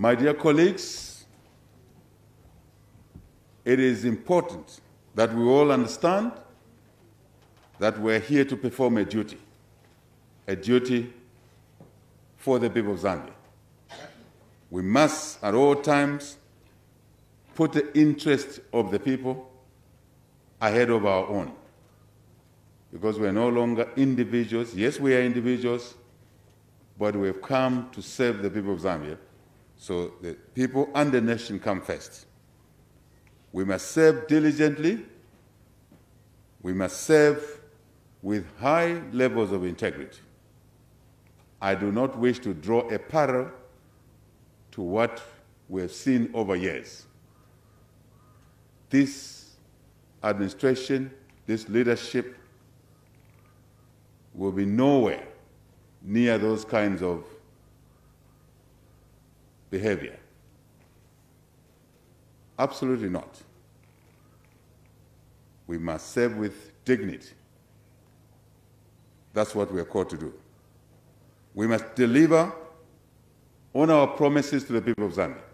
My dear colleagues, it is important that we all understand that we're here to perform a duty for the people of Zambia. We must, at all times, put the interest of the people ahead of our own, because we're no longer individuals. Yes, we are individuals, but we've come to serve the people of Zambia, so the people and the nation come first. We must serve diligently. We must serve with high levels of integrity. I do not wish to draw a parallel to what we have seen over years. This administration, this leadership will be nowhere near those kinds of behavior. Absolutely not. We must serve with dignity. That's what we are called to do. We must deliver on our promises to the people of Zambia.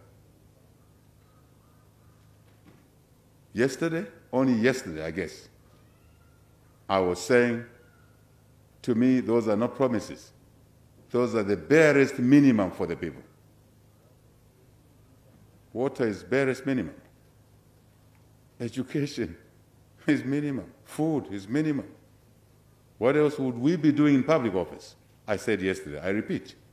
Only yesterday, I guess, I was saying, to me, those are not promises. Those are the barest minimum for the people. Water is barest minimum. Education is minimum. Food is minimum. What else would we be doing in public office? I said yesterday, I repeat.